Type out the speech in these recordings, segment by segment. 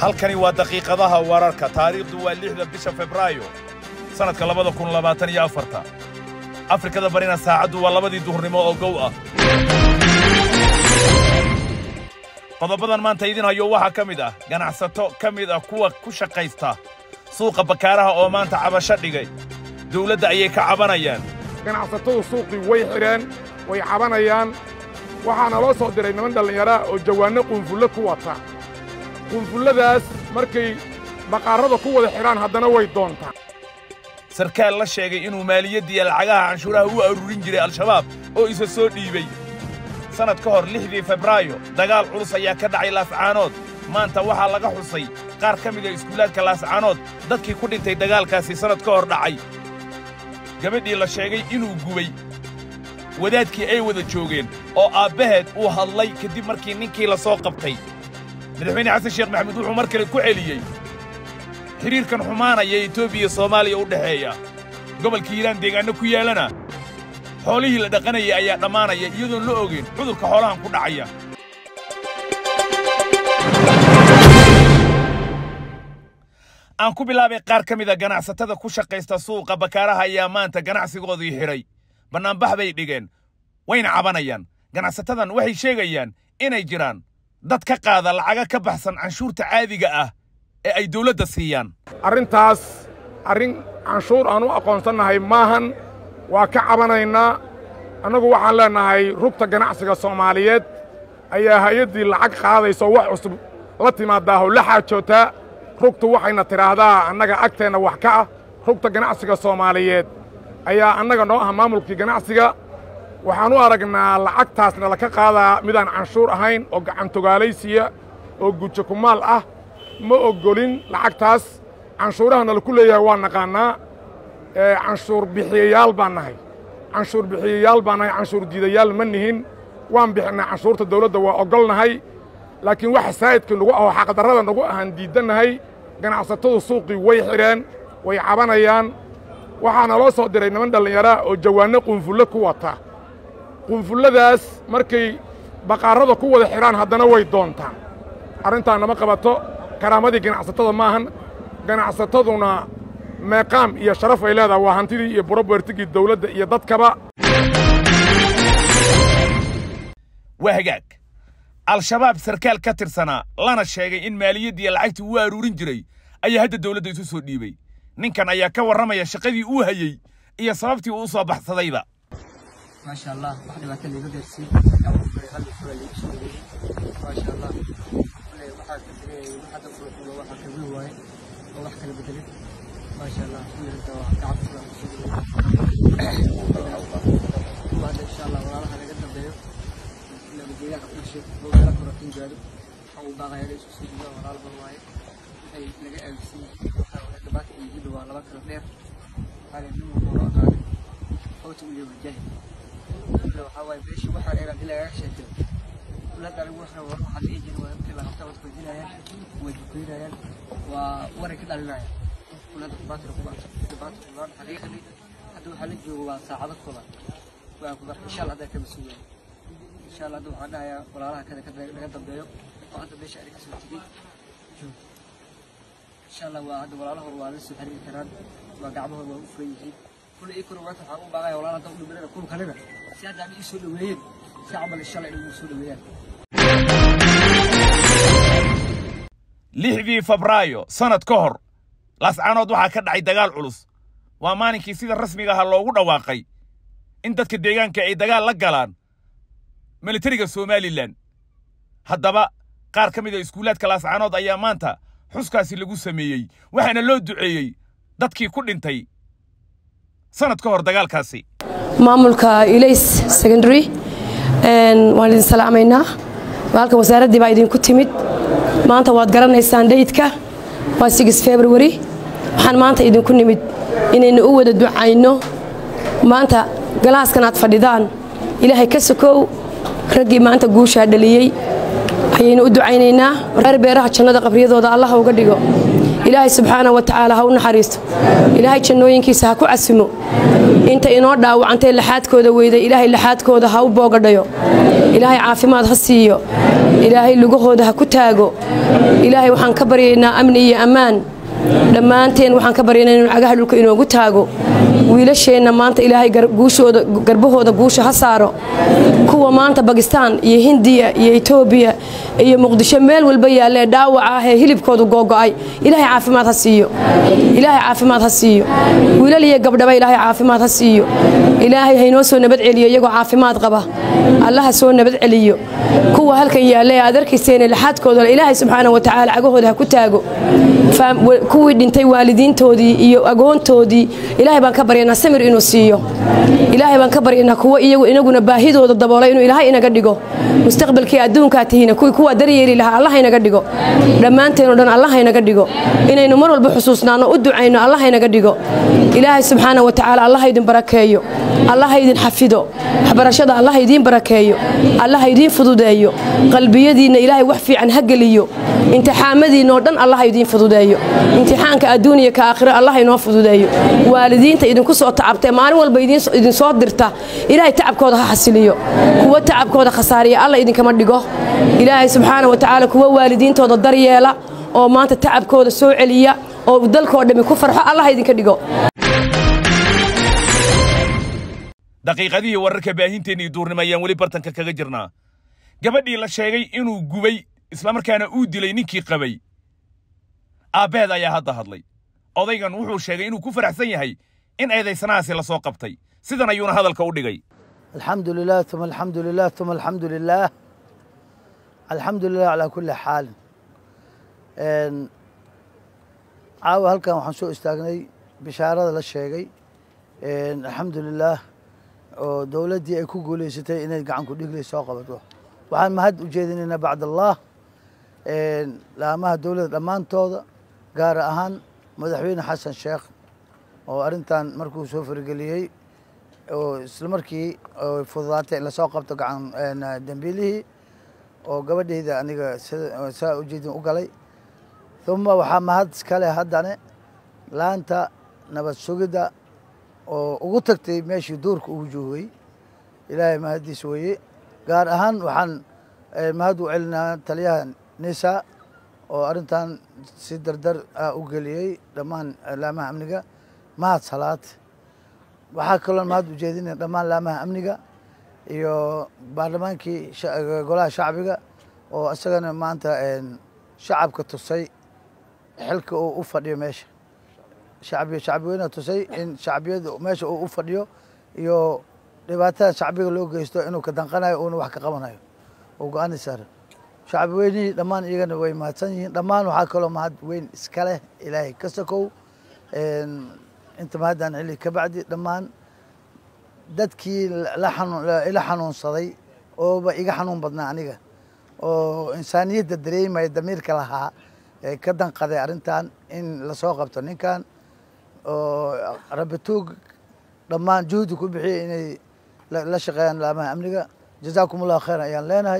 halkani waa daqiiqadaha wararka taariikhdu waa 6 bisha Febraayo sanadka 2024 Afrikada barina saacadu waa 2 duhurnimo oo gow ah qodobadan maanta idin hayo waxa kamid ah ganacsato kamid ah kuwa ku shaqaysta suuqa bakaaraha oo maanta cabasho dhigay dawladda ayay ka cabanayaan ganacsatada suuqii way xireen way cabanayaan waxaana loo soo diray niman dhalinyaro oo jawaano qunfulo ku wata qunfuladaas markay baqaarada ku wada xiraan haddana way doontaan sarkaal la sheegay inuu maaliyadii lacagaha canshuuraha u aruurin jiray al-shabaab oo isa soo dhiibay sanad ka hor 6 Febraayo dagaal culus ayaa ka dhacay Laascaanood maanta waxa laga xusay qaar ka mid ah iskuulaadka Laascaanood dadkii ku dhintay dagaalkaasi sanad ka hor dhacay gabadhii la sheegay inuu gubay wadaadkii ay wada joogeen oo aabaheed uu hadlay kadib markii ninkii la soo qabtay madaxweyne xasan sheekh maxamuud wuxuu mar kale ku celiyay xiriirkan xumaanaya Itoobiya Soomaaliya u dhaxeeya gobolka Hiiraan deegaano ku yaalana xoolihii la dhaqanayay ayaa dhamaanaya iyadoo la ogeyn cudurka xoolahan ku dhacaya aan ku bilaabay qaar ka mid ah ganacsatada ku shaqaysta suuqa bakaaraha ayaa maanta ganacsigoodii xiray banaanbax bay dhigeen wayna cabanayaan ganacsatadan waxay sheegayaan inay jiraan dad ka qaada lacaga ka baxsan canshuurta caadiga ah ee ay dawladda siiyaan arrintaas arrin canshuur aan u aqoonsanahay maahan waa ka cabanaynaa annagu waxaan leenahay rugta ganacsiga Soomaaliyeed ayaa hay'adii lacag qaadayso wax cusub la timaadaah la xaajootaa rugtu waxayna tiraahdaa annaga agteena wax ka ah rugta ganacsiga Soomaaliyeed ayaa annaga noo ah maamulkii ganacsiga waxaan u aragnaa lacagtaasna la ka qaadaa midaan canshuur ahayn oo gacan togaalaysiya oo gujo kumaal ah ma ogolin lacagtaas canshuurahana la ku leeyahay waa naqaanaa canshuur bixiyayaal baan nahay canshuur diidayaal ma nihin waan bixinaa canshuurta dawladda waa ogolnahay laakiin waxa saayidka nagu ah oo xaqdarrada nagu ahaan diidannahay ganacsatadu suuqii way xireen way cabanayaan waxaana loo soo diray niman dhalinyaro oo jawaano qunfulo ku wata qunfuladaas markay baqaarada ku wada xiraan haddana way doontaan arrintaan nama qabato karaamadii ganacsatada maahan ganacsataduna meeqaam iyo sharaf ay leedahay waa hantidii iyo propertigii dawladda iyo dadkaba wahagaag al-shabaab sarkaal ka tirsanaa lana sheegay in maaliyadii lacagta uu aruurin jiray ayaa hadda dawladda isu soo dhiibay ninkan ayaa ka warramaya shaqadii uu hayay iyo sababtii uu soo baxsadayba ما شاء الله واحد ما كان يقدر يصير يخلي شوي اللي يشتغل ما شاء الله كل واحد واحد يفرق له واحد كبير واي وواحد كان بدله ما شاء الله كل انت تعب وهذا ان شاء الله والله انا قدام بيه لما بيجي لك كل شيء هو لك روتين جاله او باغي يليس سيدي والله والله هي لقى السي دبات يجيب والله بكره غير هذا من الموضوع هذا هو تقول يوم الجاي لو حاول بيش وحر إلى بلا عشة ولا قال وحنا وروح على يجي ويمكن لها تاخذ كذا يعني ويجينا يعني وورك كذا الماء ولا تبات ركبات حقيقة هذا حلج وساعدك كلها وأقدر إن شاء الله هذا كمسؤول إن شاء الله دوح عنا يا ولا راح كذا نقدم بيوم وأنت بيش عليك سوتي إن شاء الله وهذا ولا له هو لسه حريق كراد وقعبه هو فريجي كل إيكون وقت حقوق بقى ولا لا تقول بلنا كل كلنا سيادة عم يسولوا وين سيعمل الشلع اللي يسولوا وين 6 Febraayo sanad ka hor Laascaanood waxa ka dhacay dagaal culus waa maalinkii sida rasmiga ah loogu dhawaaqay in dadka deegaanka ay dagaal la galaan militariga Soomaaliland haddaba qaar ka mid ah iskuulaadka Laascaanood ayaa maanta xuskaasi lagu sameeyay waxaana loo duceeyay dadkii ku dhintay sanad ka hor dagaalkaasi maamulka Ilays Secondary waan idin salaameynaa halka wasaaradii baa idin ku timid maanta waad garanaysaan dheydka waa 6 February waxaan maanta idin ku nimid inaynu u wada ducayno maanta galaaskan aad fadhidaan ilaahay ka sokow ragii maanta guusha dhaliyay ayaynu u ducaynaynaa reer beeraha jannada qabriyadooda Allah uga dhigo ilaahay subxaanahu wa ta'aala ha u naxariisto ilaahay jannooyinkiisa ha ku casimo inta inoo dhaawacantay laxaadkooda weyday ilaahay laxaadkooda ha u boogadhayo ilaahay caafimaad ha siiyo ilaahay lugahooda ha ku taago ilaahay waxaan ka baryaynaa amni iyo ammaan dhammaanteen waxaan ka baryaynaa inuu cagaha dhulka inoogu taago wiilasheenna maanta ilaahay garbahooda guusha ha saaro kuwa maanta Pakistan iyo Hindiya iyo Ethiopia iyo Muqdisho meel walba yaalee dhaawac ah ee hilibkoodu googo'ay ilaahay caafimaad ha siiyo ilaahay caafimaad ha siiyo wiilal iyo gabdhaba ilaahay caafimaad ha siiyo ilaahay haynoo soo nabad celiyo iyagoo caafimaad qaba allaha soo nabad celiyo kuwa halkan yaalee aad arkayseen laxadkooda ilaahay subxaanahu wa ta'aala cagahooda ha ku taago kuwii dhintay waalidiintoodii iyo agoontoodii ilaahay baan ka baryaynaa samir inuu siiyo ilaahay baan ka baryaynaa kuwa inaguna baahidooda daboolay inuu ilaahay inaga dhigo mustaqbalkii adduunka tahina kuwa daryeeli lahaa allah inaga dhigo dhammaanteen oo dhan allah inaga dhigo inaynu mar walba xusuusnaano u ducayno allah inaga dhigo ilaahay subxaanahu wa ta'aala allah idin barakeeyo allah idin xafido waxbarashada allah idin barakeeyo allah idin fududeeyo qalbiyadiina ilaahay wax fiican ha geliyo imtixaamadiina oo dhan allah idin fududeeyo imtixaanka adduuniya ka aakhiro allah inoo fududeeyo waalidiinta idinku soo tacabtay maalin walba idin soo dirta ilaahay tacabkooda ha xasiliyo kuwa tacabkooda khasaariya allah idinkama dhigo ilaahay subxaanahu wa ta'aala kuwa waalidiintooda daryeela oo maanta tacabkooda soo celiya oo dalkoo dhami ku farxo allah idinka dhigo daqiiqadihii wararka baahinteennii duurnimo ayaan weli bartanka kaga jirnaa gabadhii la sheegay inuu gubay islamarkaana uu dilay ninkii qabay aabbeed ayaa hadda hadlay odaygan wuxuu sheegay inuu ku faraxsan yahay in eedaysanahaasi la soo qabtay sidan ayuuna hadalka u dhigay alxamdulilah uma alxamdulilah uma alxamdulilah alxamdulilah calaa kulli xaal caawa halkan waxaan soo istaagnay bishaarada la sheegay alxamdulilah oo dowladdii ay ku guulaysatay inay gacan ku dhiglay soo qabato waxaan mahad u jeedinaynaa bacdallah laamaha dowladda dhammaantooda gaar ahaan madaxweyne xasan sheekh oo arrintan markuu soo fargeliyey oo isla markii fududaatay la soo qabto gacan dambiilihii oo gabadhayda aniga saa ujeedin u galay uma waxaa mahad iskale haddana laanta nabad sugidda oo ugu tagtay meeshii duurka ugu joogay ilaahay mahaddiis weeye gaar ahaan waxaan mahad u celinaa taliyaha nisa oo arrintan si dardar u geliyey dhammaan laamaha amniga mahad salaad waxaa kaloo mahad u jeedinaya dhammaan laamaha amniga iyo baarlamaankii golaha shacbiga oo isagana maanta shacabka tusay xilka uu u fadhiyo meesha shacbiyeyna tusay in shacbiyadu meesha uu u fadhiyo iyo dhibaatada shacbiga loo geysto inuu ka danqanayo uuna wax ka qabanayo oo go-aani saaran shacbi weynihii dhammaan iyagana way mahadsan yihiin dhammaan waxaa kaloo mahad weyn iska leh ilaahay ka sakow inta mahaddan celi ka bacdi dhammaan dadkii ila xanuunsaday ooba iga xanuun badnaa aniga oo insaaniyadda dareemaya damiirka lahaa ee ka danqaday arrintan in lasoo qabto ninkan oo rabituug dhammaan juhdi ku bixiyay inay la shaqeeyaan laamaha amniga jazaakum allahu khayran ayaan leenahay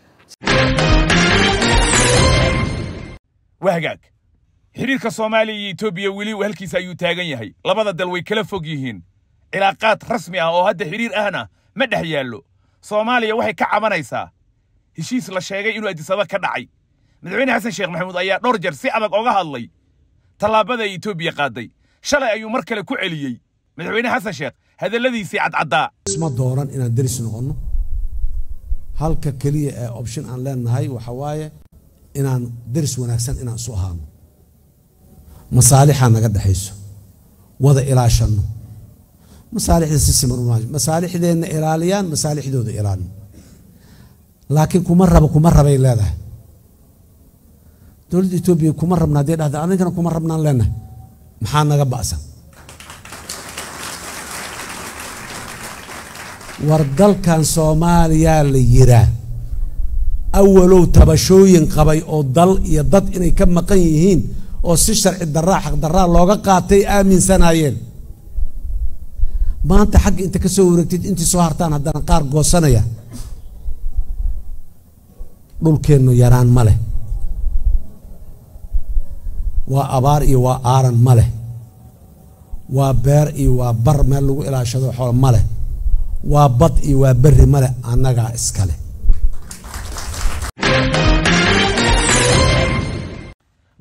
wahagaag xiriirka Soomaaliya iyo Itoobiya weli halkiisa ayuu taagan yahay labada dal way kala fog yihiin cilaaqaad rasmi ah oo hadda xiriir ahna ma dhex yaallo Soomaaliya waxay ka cabanaysaa heshiis la sheegay inuu Addis Ababa ka dhacay madaxweyne xasan sheekh maxamuud ayaa dhowr jeer si adag uga hadlay tallaabada Itoobiya qaaday shalay ayuu mar kale ku celiyay madaxweyne xasan sheekh hadalladiisii cadcaddaa isma dooran inaan daris noqono halka kaliya ee option aan leenahay waxa waaye inaan daris wanaagsan inaan soo ahaano masaalixaa naga dhaxayso wada ilaashano masaalixda si siman u maayo masaalixdeena ilaaliyaan masaalixdooda ilaalin laakiin kuma rabay leedahay dowladda Itoobiya kuma rabna hadii dhahda anigana kuma rabnaan leenahay maxaa naga ba'san war dalkan Soomaaliya la yiraa awalow tabashooyin qabay oo dal iyo dad inay ka maqan yihiin oo si sharci darraa xaq darraa looga qaatay aaminsanayeen maanta xaq inta ka soo wareegtid intii soo hartaan haddana qaar goosanaya dhulkeennu yaraan ma leh waa abaar iyo waa aaran ma leh waa beer iyo waa bar meel lagu ilaashado xoolo ma leh waa bad iyo waa berri ma leh annagaa iska leh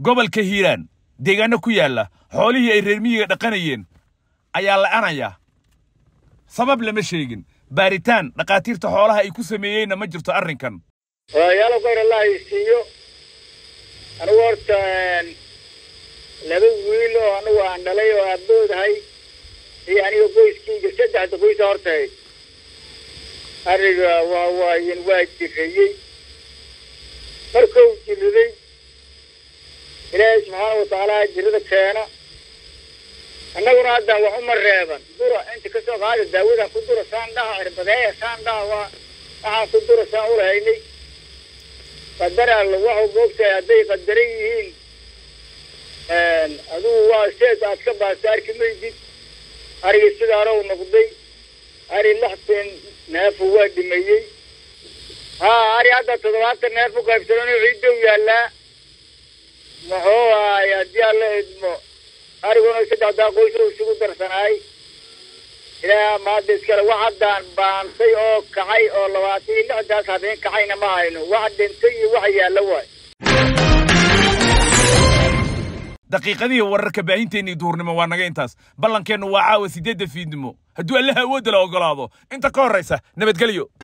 gobolka Hiiraan deegaano ku yaala xoolihii ay reer miyiga dhaqanayeen ayaa la anayaa sabab lama sheegin baaritaan dhaqaatiirta xoolaha ay ku sameeyeen ma jirto arrinkan yaalo khayr Allah isiyo anigu horta laba wiil oo anigu aan dhalay oo aaboodahay iyo aniga qoyskayga saddex qoys hortay ariga waa jirayay markuu jiriday ilaahay subxaanahu wa tacaala jirada keena annaguna hadda wax uma reeban dura inta ka soo qaada daawadan ku dura saandhaha cirbadeeya saandhaha waxaan ku dura saan u lahaynay qadaraa waxu moogtahay hadday qadaran yihiin adigu waa seed aad ka baasta arki maydid ariga sidaana u noqday ari 60 neef waa dhimayey ari hadda 70 neef u qaybsanoo ciidow yaallaa muxuu ahay haddii alla idmo ariguna saddexdaa qoys oo isugu darsanaay ilaa maada iskale wax haddaan baantay oo kacay oo 26daas habeen kacayna ma hayno wax dhintay iyo wax yaalla waay daqiiqadii wararka baahinteennii duurnimo waa naga intaas ballankeennu waa caawa 8 fiidnimo hadduu allaha awoodda la ogolaado inta ka horraysa nabadgelyo